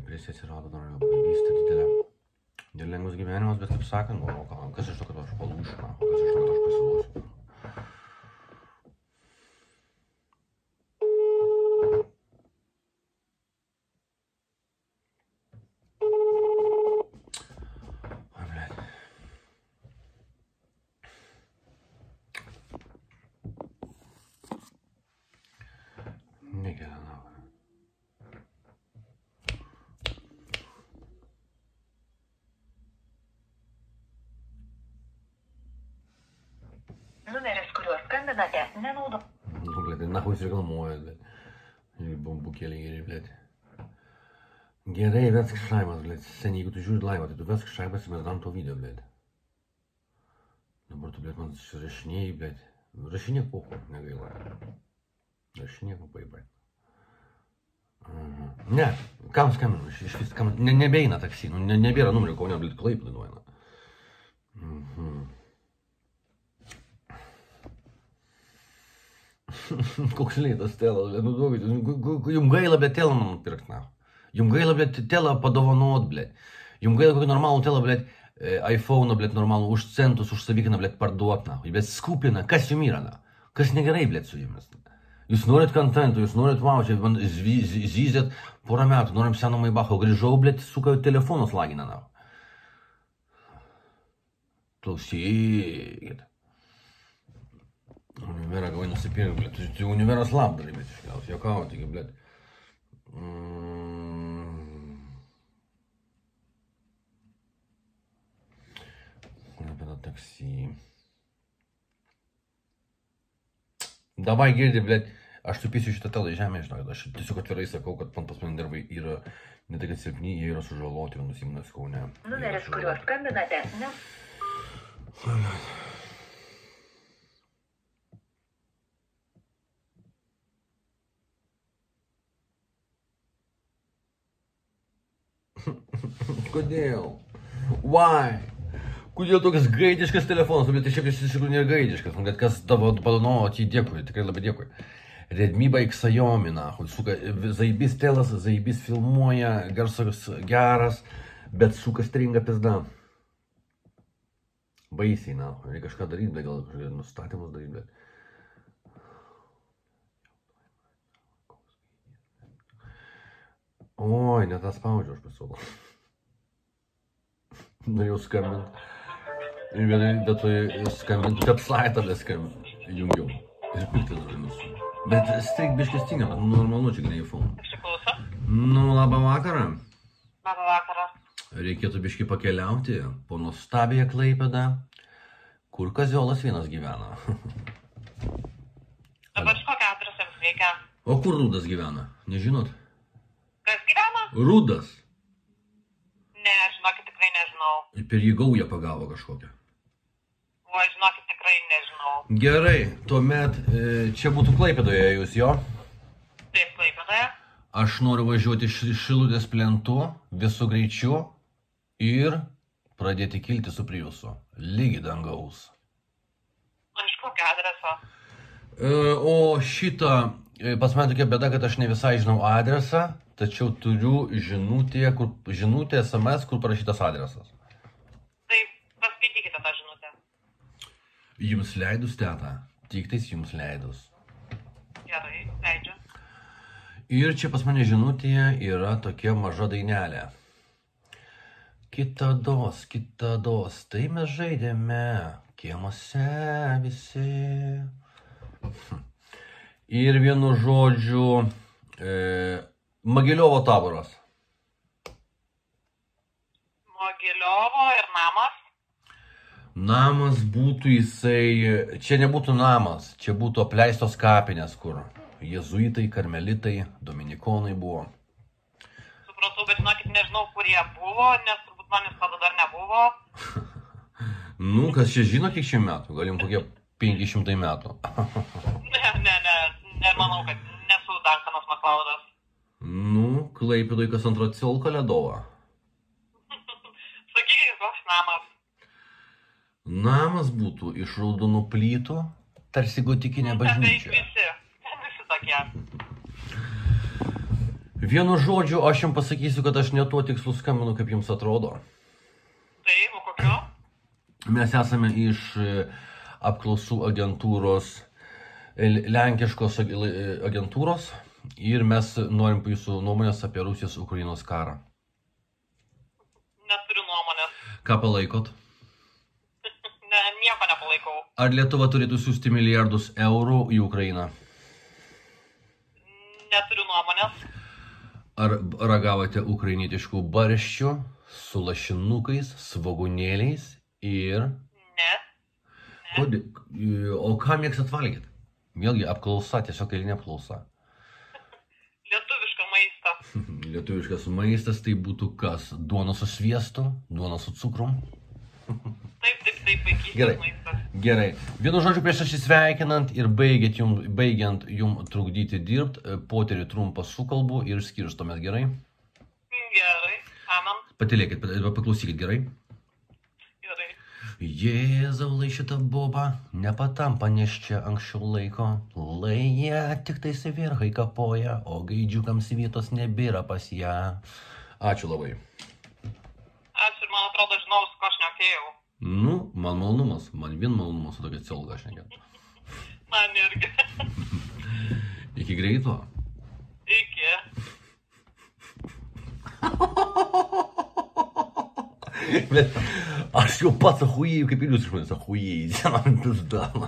depresija atsirado, dar vystė didelę. Dėl lengvas gyvenimas, bet kaip sakant, kas iš to, kad aš palūšiu, kas iš to, kad aš pasiduosiu. Numeris, kuriuo skambinate, nenaudo. Nu, blėt, nahoj jūs reklamuojat, blėt. Ir bambukėlį geri, blėt. Gerai, vesk šaimas, blėt. Seniai, jeigu tu žiūri laivą, tai tu vesk šaimas ir mes darom to video, blėt. Dabar tu, blėt, man rašinėjai, blėt. Rašinėk pohu, negaila. Rašinėk paibai. Ne, kam skambinu, iš vis, kam, nebeina taksi, nu, nebėra numerio, Kaune, blėt, Klaipėdoj nueina. Koks lėtas telas, blėt, nu duokit, jum gaila, blėt, telą man pirkt, na. Jum gaila, blėt, telą padovanot, blėt. Jum gaila kokį normalų telą, blėt, iPhone, blėt, normalų, už centus, už savikainą, blėt, parduot, na. Blėt, skupina, kas jum yra, na. Kas negerai, blėt, su jumis. Jūs norit kontentų, jūs norit vaučią, zyzėt porą metų, norim seno Maibacho, grįžau, blėt, suka telefonus lagina, na. Klausykit. Univerą gavai nusipirk, blėt. Tai univeras labdarai, bet iškliausiu, jokau, taigi, blėt. Kur apie taksi. Davai girdi, blėt, aš supysiu šitą telą į žemę, žinokit, aš tiesiog atvirai sakau, kad pas mane nervai yra ne tai, kad silpni, jie yra sužaloti ir nusimnas Kaune. Numeris, kuriuo skambinate, ne. Kodėl? Why? Kodėl tokias gaidiškas telefonas? Bet šiaip iš tikrųjų nėra gaidiškas. Bet kas tavo padovanojo, tai dėkui, tikrai labai dėkui. Redmi Xiaomi, nahui, suka, zaibis telas, zaibis filmuoja, garsas geras, bet suka stringa pizda. Baisiai, nahui, reikia kažką daryti, bet gal kažkokie nustatymus daryti, bet... Oi, ne tą spaudžiu aš pasiūlau. Norėjau skambinti. Ir vietoj skambinti, kad slaitą jungiau. Ir pikti dar mūsų. Bet strik biškis tinga, bet normalu čia greitai iPhone. Išsiklauso. Nu, labą vakarą. Labą vakarą. Reikėtų biškį pakeliauti po nuostabiją Klaipėdą, kur Kaziolas vienas gyvena. Dabar kokią adresą jums reikia? O kur Rudas gyvena? Nežinot? Kas gyvena? Rudas. Ne, žinokit, tikrai nežinau. Per jį gaują pagavo kažkokią. O, žinokit, tikrai nežinau. Gerai, tuomet čia būtų Klaipėdoje jūs, jo? Taip, Klaipėdoje. Aš noriu važiuoti iš Šilutės plentu visu greičiu ir pradėti kilti su Priusu. Lygi dangaus. O iš kokio adreso? O šitą, pas man tokia bėda, kad aš ne visai žinau adresą, tačiau turiu žinutę SMS, kur parašytas adresas. Tai paskaitykite tą žinutę. Jums leidus, teta, tik tais jums leidus. Gerai, leidžiu. Ir čia pas mane žinutėje yra tokia maža dainelė. Kitados, tai mes žaidėme kiemuose visi. Ir vienu žodžiu, Mogiliovo taboras. Mogiliovo ir namas? Namas būtų jisai, čia nebūtų namas, čia būtų apleistos kapinės, kur jezuitai, karmelitai, dominikonai buvo. Supratau, bet žinokit, nežinau, kur jie buvo, nes turbūt man jis tada dar nebuvo. Nu, kas čia žino, kiek čia metų? Galim kokie 500 metų. Nemanau, kad nesu Dankanas Maklaudas. Nu, Klaipėdoj kas antro cilka ledova. Sakykit, koks namas? Namas būtų iš raudonų plytų, tarsi gotikinė bažnyčia. Visi tokie. Vienu žodžiu, aš jums pasakysiu, kad aš ne tuo tikslu skambinu, kaip jums atrodo. Taip, o kokio? Mes esame iš apklausų agentūros, lenkiškos agentūros ir mes norim jūsų nuomonės apie Rusijos-Ukrainos karą. Neturiu nuomonės. Ką palaikot? Nieko nepalaikau. Ar Lietuva turėtų siųsti milijardus eurų į Ukrainą? Neturiu nuomonės. Ar ragavote ukrainietiškų barščių su lašinukais, svogūnėliais ir... Ne. O ką mėgstat valgyti? Vėlgi apklausa, tiesiog eilinė apklausa. Lietuvišką maistą. Lietuviškas maistas tai būtų kas? Duona su sviestu, duona su cukrum? Taip, vaikystės maistas. Gerai. Vienu žodžiu, prieš atsisveikinant ir baigiant jum trukdyti dirbti, poterį trumpą sukalbu ir skirstomės, gerai? Gerai, amen. Patylėkit, paklausykit, gerai? Gerai. Jėzau, lai šitą bobą nepatampa neščia anksčiau laiko, lai jie tik tai severhai kapoja, o gaidžiukams vietos nebėra pas ją. Ačiū labai. Ačiū ir man atrodo, žinau, su ko aš šnekėjau. Nu, man malonumas, man vien malonumas su tokia celga šnekėt. Man irgi. Iki greito. Iki. Bet aš jau pats ahujėjau, kaip ir jūs žmonės ahujėjai, man pizdama.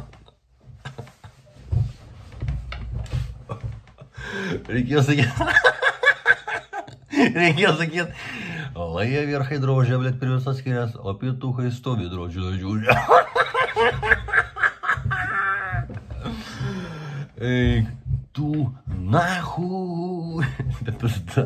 Reikėjo sakyti, lai jie verchai drožia, blėt, prie visas skirias, o pietukai stovi drožiu, žiūrė. Eik, tu nahu. Bet pizda.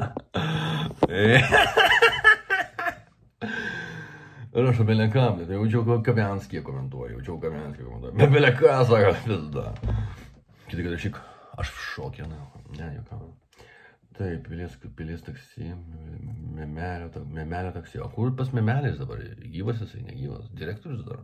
Ir aš beleka, bet jaučiau Kamianskį komentuoju, Bet beleka, sako, pizda. Kitą kada šik, aš v šokė, ne, jokau. Taip, pilies taksi, memelio taksi. O kur pas memelis dabar? Gyvas jisai, negyvas? Direktorius dar?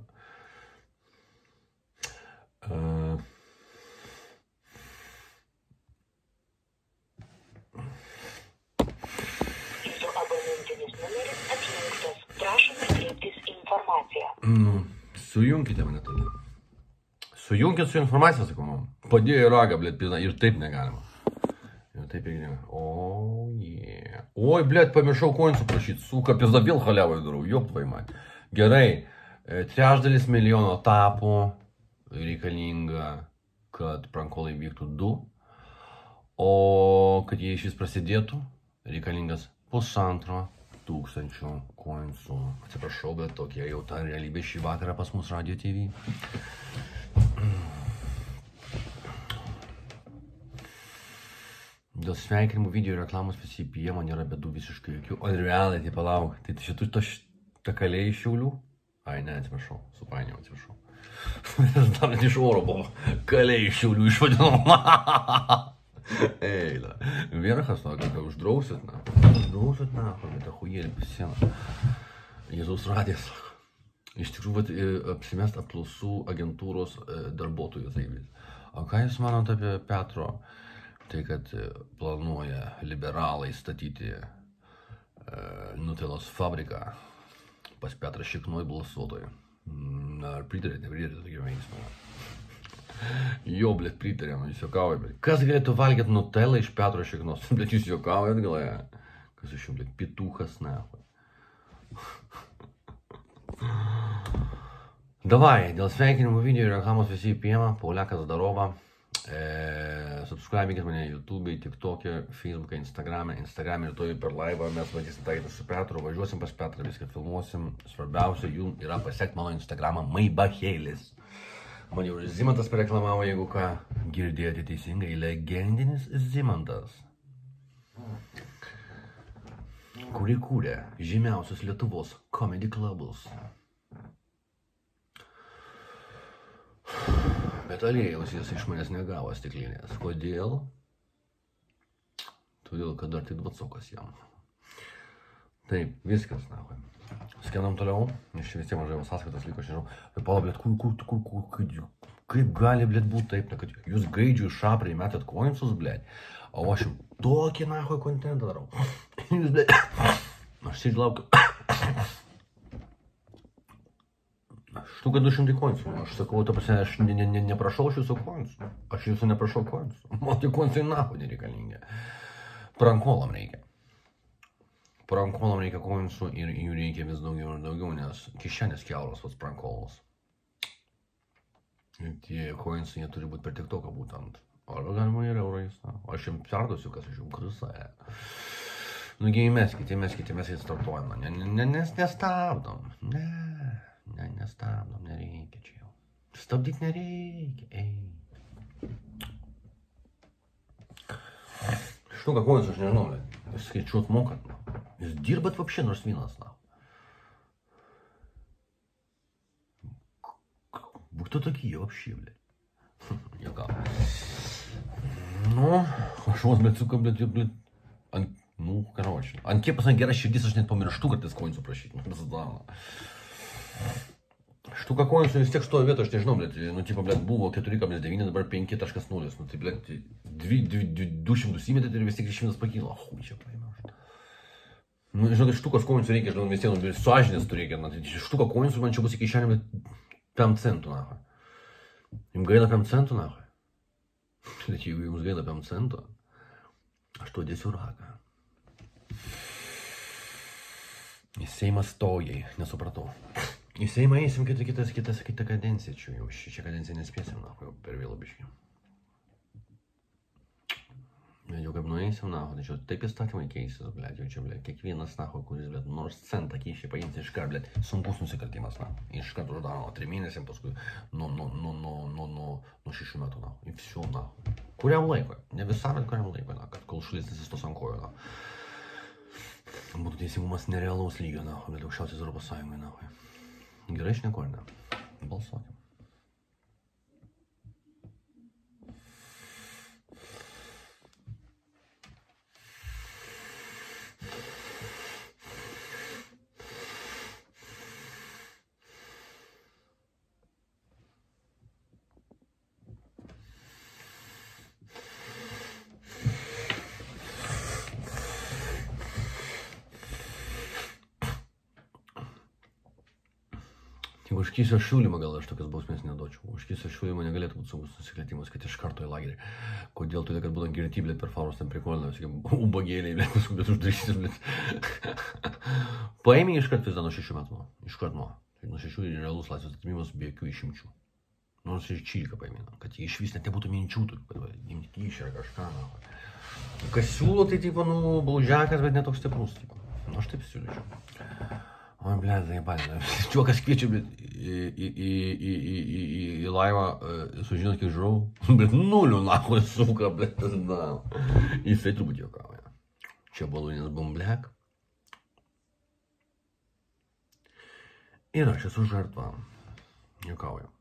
Jūsų abonentinis numeris atjungtas. Prašome kreiptis į informaciją. Sujunkite mane tada. Sujunkit su informacija, sakau, man. Padėjo ragą, blėt, pilna, ir taip negalima. Taip irgi ne. O, yeah. Oi, blėt, pamiršau koinsų prašyti. Suka, pizda, vėl haliavai darau. Jop, tvai man. Gerai. 3,5 milijono tapų reikalinga, kad prankolai vyktų 2. O kad jie iš vis prasidėtų, reikalingas 1,5 koinsų. Atsiprašau, bet tokia jau ta realybė šį vakarą pas mus Radio TV. Dėl sveikinimų video reklamos visi įpija, man nėra bėdų visiškai jokių. O realiai, tai palauk, tai šitų takaliai iš Šiaulių? Ai, ne, atsiprašau, supainiau, atsiprašau. Dar net iš oro buvo, kaliai iš Šiaulių išvadinau. Eila, verchas, kad uždrausit, na, bet ahujėlį pasieną. Jėzaus radijas. Iš tikrųjų, apsimest apklausų agentūros darbuotojų. O ką jūs manot apie Petro? Tai, kad planuoja liberalai statyti Nutelos fabriką pas Petrą Šiknoj balsuotojų. Ar pritarėte, nepritarėte tokį veiksmą? Jo, blėt, pritarėm, jūs juokaujat, bet kas galėtų valgyti Nutelą iš Petro Šiknos? Blėt, jūs juokaujat galėje? Kas iš jų, blėt, pituchas, ne? Davai, dėl sveikinimų video ir reklamos visi įpijama, Pauliakas Darova. Subscribikit mane YouTube'ai, TikTok'e, Facebook'e, Instagram'e ir toj per laivą mes matysim taitą su Petru, važiuosim pas Petrą, viską filmuosim. Svarbiausia jums yra pasiekti mano Instagramą Maibachėlis. Man jau Zimantas pareklamavo, jeigu ką girdėjote teisingai, legendinis Zimantas, kurį kūrė žymiausius Lietuvos comedy clubus. Bet aliejaus jis iš manęs negavo stiklinės. Kodėl? Todėl, kad dar tik 20 jam. Taip, viskas, na. Skenam toliau, nes čia vis tiek mažai sąskaitas liko, aš nežinau. Pala, bet kur, Kaip gali, blėt, būti taip, kad jūs gaidžių šaprai metat koinsus, blėt, o aš jums tokį nahui kontentą darau. Jūs, blėt, aš sėdžiu laukiu. Štuka 200 koinsų. Aš sakau, ta prasme, aš neprašau iš jūsų koinsų. Aš jūsų neprašau koinsų. Man tie koinsai nahui nereikalingi. Prankolam reikia. Prankolam reikia koinsų ir jų reikia vis daugiau ir daugiau, nes kišenės kiauros pats prankolas. Ir tie koinsai, jie turi būti per tiktoką būtent. Arba galima ir eurais. Aš jums perduosiu, kas aš jums krisa. Nugi įmeskite startuojama. Nestabdom. Nestabdom, nereikia čia jau. Stabdyt nereikia, Štuka koinsų, aš nežinau, bet skaičiuot mokat. Jūs dirbat vapšė nors vienas, Кто такие вообще, блядь? Яка. Ну, aš vos, blėt, suka, blėt, nu, короче. Ant kiek pas man gera širdis, aš net pamirštu kartais koinsų prašyti. Štuka koinsų vis tiek šitoje vietoje, aš nežinau, blėt, nu, tipo, blėt, buvo 4,9, dabar 5,0. Nu, tai, blėt, 200 įmetėt ir vis tiek 100 pakyla. Hui, čia paėmė aš. Nu, žinau, kad štukas koinsų reikia, žinau, vis tiek, suažinės tu reikia. Štuka koinsų man čia bus iki šiandien, blėt, 5 centų, nahoj. Jums gaila 5 centų, nahoj. Bet jeigu jums gaila 5 centų, aš to dėsiu ragą. Į Seimą stojai, nesupratau. Į Seimą eisim kitą kadenciją, čia jau šią kadenciją nespėsim, nahoj, per vėlų biškį. Bet jau kaip nueisim, nahoj, tačiau taip įstatymai keisis, blėt, jau čia, blėt, kiekvienas, nahoj, kuris, blėt, nors centą kyšį paimti iškart, blėt, sunkus nusikaltimas, nahoj, iškart uždaroma 3 mėnesiam, paskui nuo 6 metų, nahoj, į visų, nahoj. Kuriam laiko, ne visam, bet kuriam laiko, nahoj, kad kol šalis nesistos ant kojo, nahoj. Būtų teisingumas nerealaus lygio, nahoj, bet aukščiausias Europos Sąjungai, nahoj. Gerai šneku, ar ne? Balsuokim. Už Kysio šūlimą gal aš tokias bausmės neduočiau. Už Kysio šūlimą negalėtų būti sunkus nusikaltimas, kad iš karto į lagerį. Kodėl? Todėl, kad būtent girti, blėt, per farus ten prikolina, visokie ubagėliai, blėt, paskui blėt uždarysis, blėt. Paėmė iš karto vis nuo 6 metų. Iš karto nuo. Nuo 6 ir realus laisvės atimimas be jokių išimčių. Nors ir 13 paėmė. Kad iš vis net nebūtų minčių, kad imti kyšį ar kažką. Kas siūlo, tai tipo, nu, baudžiakas, bet netoks stiprus. Nu, aš taip siūlyčiau. Oi, blėt, zaibali. Čiuokas kviečia, blėt, į laivą, sužinot, kiek žurau, bet 0, nahoj, suka, blėt, da. Jisai turbūt juokauja. Čia balūnės bomblek. Ir aš esu žartva. Juokauja.